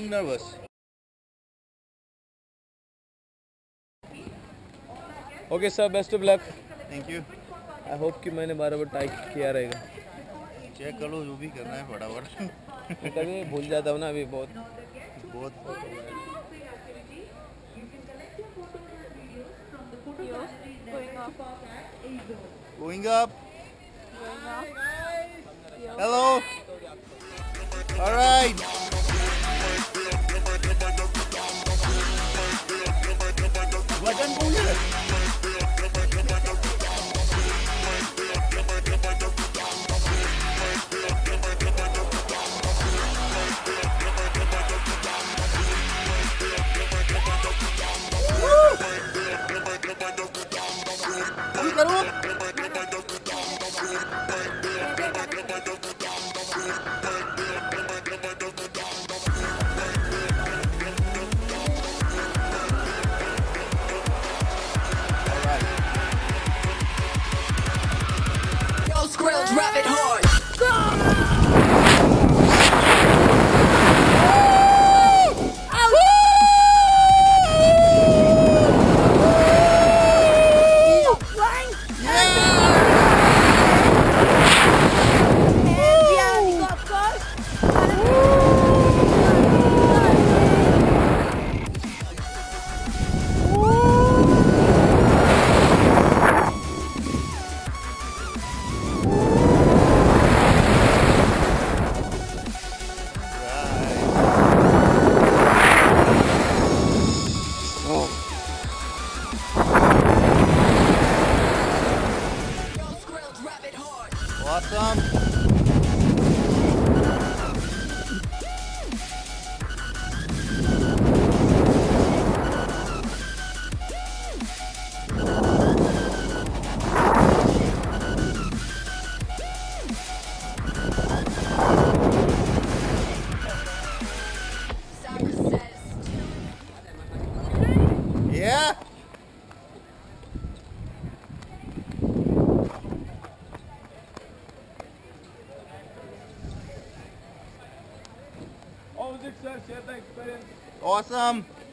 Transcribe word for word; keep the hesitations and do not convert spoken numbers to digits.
feeling nervous. Okay sir, best of luck. Thank you. I hope कि मैंने बराबर type किया रहेगा. चेक कर लो जो भी करना है फटाफट. मैं कभी भूल जाता हूँ ना अभी बहुत. बहुत. Going up. Going up. Going up. Hello. All right. Wajan punya. Ini karo. Squirrels rabbit hard. Awesome. Yeah. How was it sir? Share the experience. Awesome.